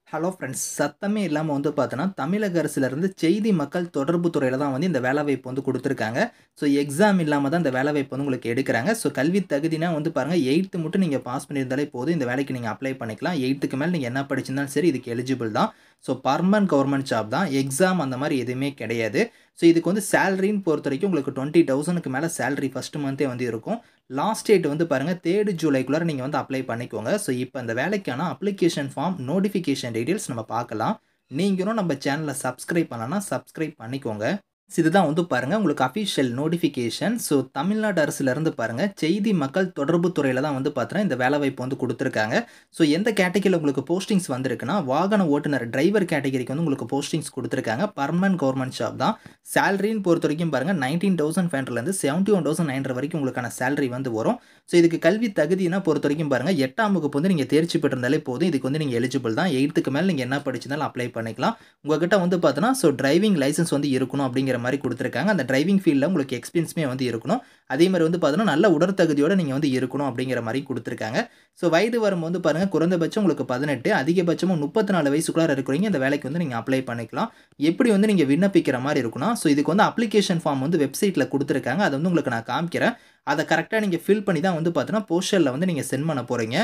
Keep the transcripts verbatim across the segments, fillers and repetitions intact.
Hello friends. சத்தமே இல்லாம வந்து பார்த்தோன்னா, தமிழக அரசுலருந்து செய்தி மக்கள் தொடர்பு துறையில தான் வந்து இந்த வேலைவாய்ப்பு வந்து குடுத்துருக்காங்க. ஸோ எக்ஸாம் இல்லாம தான் இந்த வேலைவாய்ப்பு வந்து உங்களுக்கு எடுக்குறாங்க. ஸோ கல்வி தகுதினா வந்து பாருங்க, எட்டாவது மட்டும் நீங்க பாஸ் பண்ணியிருந்தாலே போதும். இந்த வேலைக்கு நீங்க அப்ளை பண்ணிக்கலாம். எட்டாவதுக்கு மேல நீங்க என்ன படிச்சிருந்தாலும் சரி, இதுக்கு எலிஜிபிள் தான். ஸோ பெர்மனன்ட் கவர்ன்மென்ட் ஜாப் தான். எக்ஸாம் அந்த மாரி எதுவுமே கிடையாது. ஸோ இதுக்கு வந்து சேலரின்னு பொறுத்தவரைக்கும் உங்களுக்கு இருபதாயிரம் க்கு மேல சேலரி ஃபர்ஸ்ட் மந்த்தே வந்து இருக்கும். லாஸ்ட் டேட் வந்து பாருங்க மூன்று ஜூலைக்குள்ளார நீங்க வந்து அப்ளை பண்ணிக்கோங்க. ஸோ இப்ப இந்த வேலைக்கான அப்ளிகேஷன் ஃபார்ம், நோட்டிஃபிகேஷன் டீட்டெயில்ஸ் நம்ம பார்க்கலாம். நீங்களும் நம்ம சேனல சப்ஸ்கிரைப் பண்ணலனா சப்ஸ்கிரைப் பண்ணிக்கோங்க. இதுதான் வந்து பாருங்க உங்களுக்கு அஃபிஷியல் நோட்டிஃபிகேஷன். ஸோ தமிழ்நாடு அரசுலருந்து பாருங்க, செய்தி மக்கள் தொடர்பு துறையில தான் வந்து பார்த்தீங்கன்னா, இந்த வேலைவாய்ப்பு வந்து குடுத்துருக்காங்க. ஸோ எந்த கேட்டகரில உங்களுக்கு போஸ்டிங்ஸ் வந்திருக்குன்னா, வாகன ஓட்டுநர் டிரைவர் கேட்டகரிக்கு வந்து உங்களுக்கு போஸ்டிங்ஸ் குடுத்துருக்காங்க. பெர்மனன்ட் கவர்ன்மென்ட் ஜாப் தான். சேலரின்னு பொறுத்தவரைக்கும் பாருங்க, பதினொன்பதாயிரம் ஐநூறு இருந்து எழுபத்தி ஒன்றாயிரம் ஐநூறு வரைக்கும் உங்களுக்கான சேலரி வந்து வரும். ஸோ இதுக்கு கல்வி தகுதினா பொறுத்தவரைக்கும் பாருங்க, எட்டாம் வகுப்பு வந்து நீங்க தேர்ச்சி பெற்றிருந்தாலே போதும். இதுக்கு வந்து நீங்க எலிஜிபிள் தான். எட்டாவதுக்கு மேல நீங்க என்ன படிச்சிருந்தாலும் அப்ளை பண்ணிக்கலாம். உங்ககிட்ட வந்து பார்த்தீங்கன்னா, ஸோ டிரைவிங் லைசென்ஸ் வந்து இருக்கணும் அப்படிங்கிற மாரி குடுத்துருக்காங்க. அந்த டிரைவிங் ஃபீல்ட்ல உங்களுக்கு எக்ஸ்பீரியன்ஸுமே வந்து இருக்கணும். அதே மாரி வந்து பார்த்தீங்கன்னா, நல்ல உடற்தகுதியோட நீங்க வந்து இருக்கணும் அப்படிங்கிற மாரி குடுத்துருக்காங்க. ஸோ வயது வரம்பு வந்து பாருங்க, குறைந்தபட்சம் உங்களுக்கு பதினெட்டு, அதிகபட்சமும் முப்பத்தி நான்கு வயசுக்குள்ளார இருக்கிறவங்க இந்த வேலைக்கு வந்து நீங்க அப்ளை பண்ணிக்கலாம். எப்படி வந்து நீங்க விண்ணப்பிக்கிற மாரி இருக்குன்னா, ஸோ இதுக்கு வந்து அப்ளிகேஷன் ஃபார்ம் வந்து வெப்சைட்ல குடுத்துருக்காங்க. அத வந்து உங்களுக்கு நான் காமிக்கிறேன். அத கரெக்ட்டா நீங்க ஃபில் பண்ணி தான் வந்து பார்த்தீங்கன்னா, போஸ்டல்ல வந்து நீங்க சென்ட் பண்ண போறீங்க.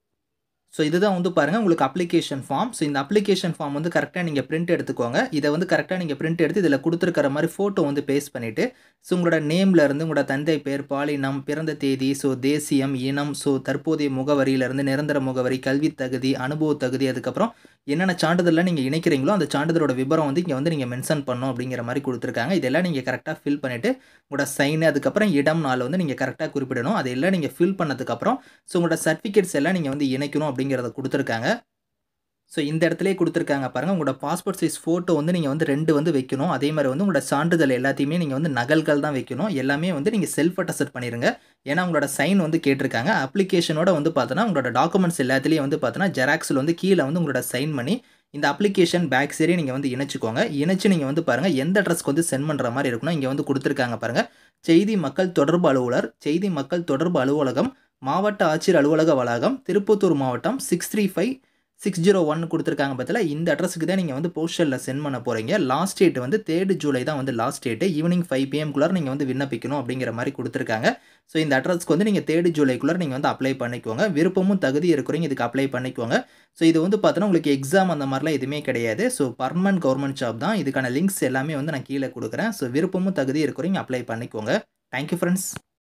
ஸோ இதுதான் வந்து பாருங்க உங்களுக்கு அப்ளிகேஷன் ஃபார்ம். ஸோ இந்த அப்ளிகேஷன் ஃபார்ம் வந்து கரெக்ட்டா நீங்க பிரிண்ட் எடுத்துக்கோங்க. இத வந்து கரெக்ட்டா நீங்க பிரிண்ட் எடுத்து இதில குடுத்துருக்கிற மாரி ஃபோட்டோ வந்து பேஸ்ட் பண்ணிட்டு, ஸோ உங்களோட நேம்ல இருந்து உங்களோட தந்தை பெயர், பாலினம், பிறந்த தேதி, ஸோ தேசியம், இனம், ஸோ தற்போதைய முகவரியிலிருந்து நிரந்தர முகவரி, கல்வி தகுதி, அனுபவ தகுதி, அதுக்கப்புறம் என்னென்ன சான்றிதழ்லாம் நீங்க இணைக்கிறீங்களோ, அந்த சான்றிதழோட விபரம் வந்து இங்க வந்து நீங்க மென்ஷன் பண்ணணும் அப்படிங்கிற மாரி குடுத்துருக்காங்க. இதெல்லாம் நீங்க கரெக்ட்டா ஃபில் பண்ணிட்டு, உங்களோட சைன், அதுக்கப்புறம் இடம், நாள் வந்து நீங்க கரெக்ட்டா குறிப்பிடணும். அதெல்லாம் நீங்க ஃபில் பண்ணதுக்கப்புறம், ஸோ உங்களோட சர்டிஃபிகேட்ஸ் எல்லாம் நீங்க வந்து இணைக்கணும் அப்படிங்கிறத குடுத்துருக்காங்க. ஸோ இந்த இடத்திலேயே குடுத்துருக்காங்க பாருங்க. உங்களோட பாஸ்போர்ட் சைஸ் ஃபோட்டோ வந்து நீங்க வந்து ரெண்டு வந்து வைக்கணும். அதே மாரி வந்து உங்களோட சான்றிதழ் எல்லாத்தையுமே நீங்க வந்து நகல்கள் தான் வைக்கணும். எல்லாமே வந்து நீங்க செல்ஃப் அட்டஸ்டட் பண்ணிருங்க. ஏன்னா உங்களோட சைன் வந்து கேட்டிருக்காங்க. அப்ளிகேஷனோட வந்து பார்த்தோன்னா, உங்களோட டாக்குமெண்ட்ஸ் எல்லாத்துலயும் வந்து பார்த்தோன்னா, ஜெராக்ஸ்ல வந்து கீழ வந்து உங்களோட சைன் பண்ணி, இந்த அப்ளிகேஷன் பேக் சைடே நீங்க வந்து இணைச்சுக்கோங்க. இணைச்சு நீங்க வந்து பாருங்க, எந்த அட்ரஸ்க்கு வந்து சென்ட் பண்ற மாரி இருக்குன்னா, இங்க வந்து குடுத்துருக்காங்க பாருங்க. செய்தி மக்கள் தொடர்பு அலுவலர், செய்தி மக்கள் தொடர்பு அலுவலகம், மாவட்ட ஆட்சியர் அலுவலக வளாகம், திருப்பத்தூர் மாவட்டம் ஆறு மூன்று ஐந்து ஆறு பூஜ்ஜியம் ஒன்று குடுத்துருக்காங்க பாத்தீங்களா, இந்த அட்ரஸ்க்கு தான் நீங்க வந்து போஸ்டல்ல சென்ட் பண்ண போறீங்க. லாஸ்ட் டேட் வந்து மூன்று ஜூலை தான் வந்து லாஸ்ட் டேட். ஈவினிங் ஐந்து பிஎம் குள்ளார நீங்க வந்து விண்ணப்பிக்கணும் அப்படிங்கிற மாரி குடுத்துருக்காங்க. ஸோ இந்த அட்ரஸ்க்கு வந்து நீங்க மூன்று ஜூலைக்குள்ளார நீங்க வந்து அப்ளை பண்ணிக்கோங்க. விருப்பமும் தகுதி இருக்கிறவங்க இதுக்கு அப்ளை பண்ணிக்கோங்க. ஸோ இது வந்து பார்த்தோன்னா, உங்களுக்கு எக்ஸாம் அந்த மாரிலாம் எதுவுமே கிடையாது. ஸோ பெர்மனன்ட் கவர்ன்மென்ட் ஜாப் தான். இதுக்கான லிங்க்ஸ் எல்லாமே வந்து நான் கீழ குடுக்குறேன். ஸோ விருப்பமும் தகுதியும் இருக்கிறவங்க அப்ளை பண்ணிக்கோங்க. Thank you friends.